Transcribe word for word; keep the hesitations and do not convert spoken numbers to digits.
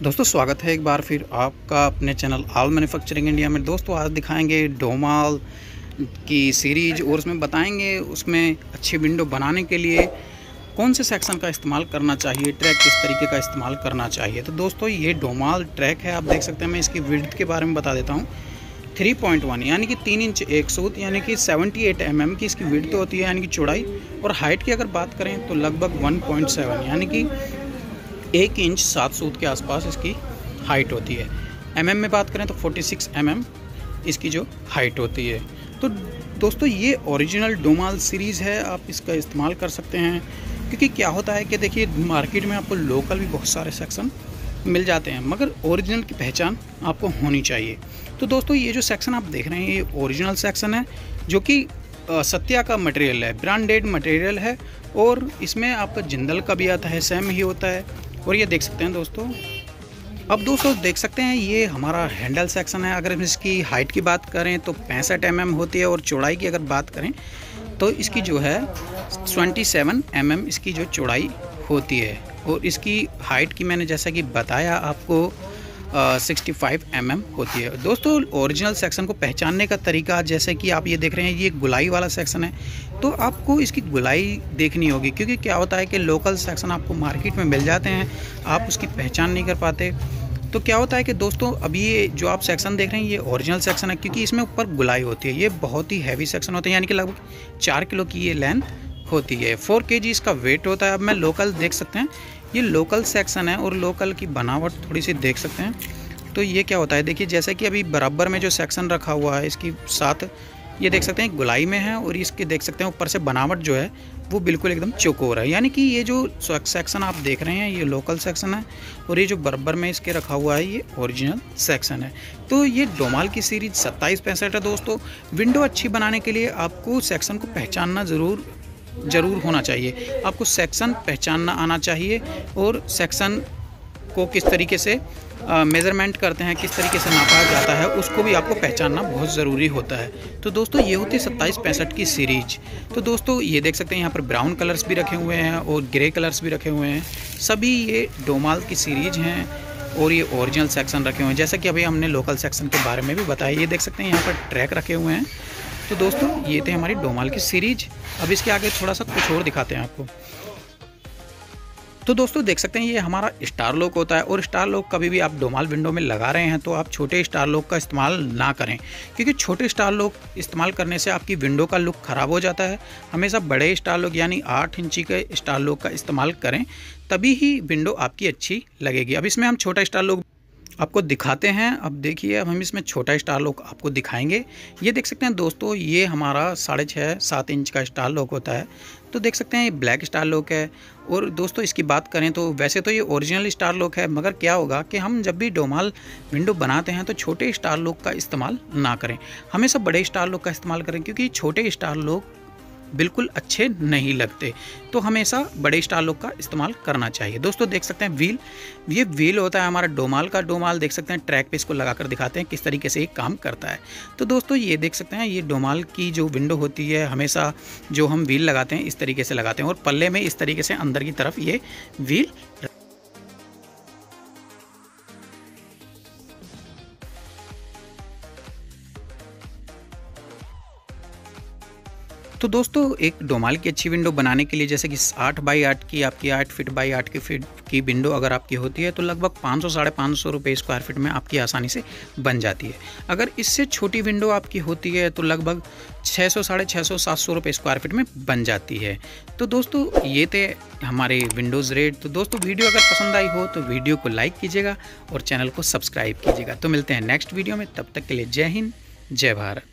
दोस्तों स्वागत है एक बार फिर आपका अपने चैनल ऑल मैन्युफैक्चरिंग इंडिया में। दोस्तों आज दिखाएंगे डोमाल की सीरीज और उसमें बताएंगे उसमें अच्छी विंडो बनाने के लिए कौन से सेक्शन का इस्तेमाल करना चाहिए, ट्रैक किस तरीके का इस्तेमाल करना चाहिए। तो दोस्तों ये डोमाल ट्रैक है, आप देख सकते हैं। मैं इसकी विड्थ के बारे में बता देता हूँ। थ्री पॉइंट वन यानी कि तीन इंच एक सूत यानी कि सेवेंटी एट एम एम की इसकी विड्थ होती है यानी कि चौड़ाई। और हाइट की अगर बात करें तो लगभग वन पॉइंट सेवन यानी कि एक इंच सात सूत के आसपास इसकी हाइट होती है। एमएम में बात करें तो फोर्टी सिक्स एमएम इसकी जो हाइट होती है। तो दोस्तों ये ओरिजिनल डोमाल सीरीज़ है, आप इसका इस्तेमाल कर सकते हैं। क्योंकि क्या होता है कि देखिए मार्केट में आपको लोकल भी बहुत सारे सेक्शन मिल जाते हैं, मगर ओरिजिनल की पहचान आपको होनी चाहिए। तो दोस्तों ये जो सेक्शन आप देख रहे हैं ये ओरिजिनल सेक्शन है, जो कि सत्या का मटेरियल है, ब्रांडेड मटेरियल है। और इसमें आपका जिंदल का भी आता है, सेम ही होता है। और ये देख सकते हैं दोस्तों। अब दोस्तों देख सकते हैं ये हमारा हैंडल सेक्शन है। अगर इसकी हाइट की बात करें तो पैंसठ एम एम होती है और चौड़ाई की अगर बात करें तो इसकी जो है सत्ताईस एम एम इसकी जो चौड़ाई होती है। और इसकी हाइट की मैंने जैसा कि बताया आपको सिक्सटी फाइव एम एम होती है। दोस्तों ओरिजिनल सेक्शन को पहचानने का तरीका, जैसे कि आप ये देख रहे हैं ये गुलाई वाला सेक्शन है, तो आपको इसकी गुलाई देखनी होगी। क्योंकि क्या होता है कि लोकल सेक्शन आपको मार्केट में मिल जाते हैं, आप उसकी पहचान नहीं कर पाते। तो क्या होता है कि दोस्तों अभी ये जो आप सेक्शन देख रहे हैं ये ओरिजिनल सेक्शन है, क्योंकि इसमें ऊपर गुलाई होती है। ये बहुत ही हैवी सेक्शन होता है, यानी कि लगभग चार किलो की ये लेंथ होती है। फोर के जी इसका वेट होता है। अब मैं लोकल देख सकते हैं, ये लोकल सेक्शन है और लोकल की बनावट थोड़ी सी देख सकते हैं। तो ये क्या होता है, देखिए जैसे कि अभी बराबर में जो सेक्शन रखा हुआ है इसकी साथ ये देख सकते हैं गुलाई में है, और इसके देख सकते हैं ऊपर से बनावट जो है वो बिल्कुल एकदम चौकोर है। यानी कि ये जो सेक्शन आप देख रहे हैं ये लोकल सेक्शन है, और ये जो बराबर में इसके रखा हुआ है ये ओरिजिनल सेक्शन है। तो ये डोमाल की सीरीज सत्ताईस पैंसठ है। दोस्तों विंडो अच्छी बनाने के लिए आपको सेक्शन को पहचानना ज़रूर ज़रूर होना चाहिए। आपको सेक्शन पहचानना आना चाहिए, और सेक्शन को किस तरीके से मेज़रमेंट करते हैं, किस तरीके से नापा जाता है, उसको भी आपको पहचानना बहुत ज़रूरी होता है। तो दोस्तों ये होती है सत्ताईस पैंसठ की सीरीज। तो दोस्तों ये देख सकते हैं यहाँ पर ब्राउन कलर्स भी रखे हुए हैं और ग्रे कलर्स भी रखे हुए हैं। सभी ये डोमाल की सीरीज हैं और ये ओरिजिनल सेक्शन रखे हुए हैं। जैसा कि अभी हमने लोकल सेक्शन के बारे में भी बताया। ये देख सकते हैं यहाँ पर ट्रैक रखे हुए हैं। तो दोस्तों ये थे हमारी डोमाल की सीरीज। अब इसके आगे थोड़ा सा कुछ और दिखाते हैं आपको। तो दोस्तों देख सकते हैं ये हमारा स्टार लॉक होता है, और स्टार लॉक कभी भी आप डोमाल विंडो में लगा रहे हैं तो आप छोटे स्टार लॉक का इस्तेमाल ना करें, क्योंकि छोटे स्टार लॉक इस्तेमाल करने से आपकी विंडो का लुक ख़राब हो जाता है। हमेशा बड़े स्टार लॉक यानी आठ इंची के स्टार लॉक का इस्तेमाल करें, तभी ही विंडो आपकी अच्छी लगेगी। अब इसमें हम छोटा स्टार लॉक आपको दिखाते हैं। अब देखिए अब हम इसमें छोटा स्टार लॉक आपको दिखाएंगे। ये देख सकते हैं दोस्तों ये हमारा साढ़े छः सात इंच का स्टार लॉक होता है। तो देख सकते हैं ये ब्लैक स्टार लॉक है। और दोस्तों इसकी बात करें तो वैसे तो ये ओरिजिनल स्टार लॉक है, मगर क्या होगा कि हम जब भी डोमाल विंडो बनाते हैं तो छोटे स्टार लॉक का इस्तेमाल ना करें, हमेशा बड़े स्टार लॉक का इस्तेमाल करें, क्योंकि छोटे स्टार लॉक बिल्कुल अच्छे नहीं लगते। तो हमेशा बड़े स्टार लॉक का इस्तेमाल करना चाहिए। दोस्तों देख सकते हैं व्हील, ये व्हील होता है हमारा डोमाल का। डोमाल देख सकते हैं ट्रैक पे इसको लगाकर दिखाते हैं किस तरीके से ये काम करता है। तो दोस्तों ये देख सकते हैं ये डोमाल की जो विंडो होती है हमेशा जो हम व्हील लगाते हैं इस तरीके से लगाते हैं, और पल्ले में इस तरीके से अंदर की तरफ ये व्हील। तो दोस्तों एक डोमाल की अच्छी विंडो बनाने के लिए, जैसे कि आठ बाई आठ की आपकी आठ फीट बाई आठ की फीट की विंडो अगर आपकी होती है तो लगभग पाँच सौ साढ़े पाँच सौ रुपये स्क्वायर फीट में आपकी आसानी से बन जाती है। अगर इससे छोटी विंडो आपकी होती है तो लगभग छः सौ साढ़े छः सौ सात सौ रुपये स्क्वायर फीट में बन जाती है। तो दोस्तों ये थे हमारे विंडोज़ रेट। तो दोस्तों वीडियो अगर पसंद आई हो तो वीडियो को लाइक कीजिएगा और चैनल को सब्सक्राइब कीजिएगा। तो मिलते हैं नेक्स्ट वीडियो में, तब तक के लिए जय हिंद जय भारत।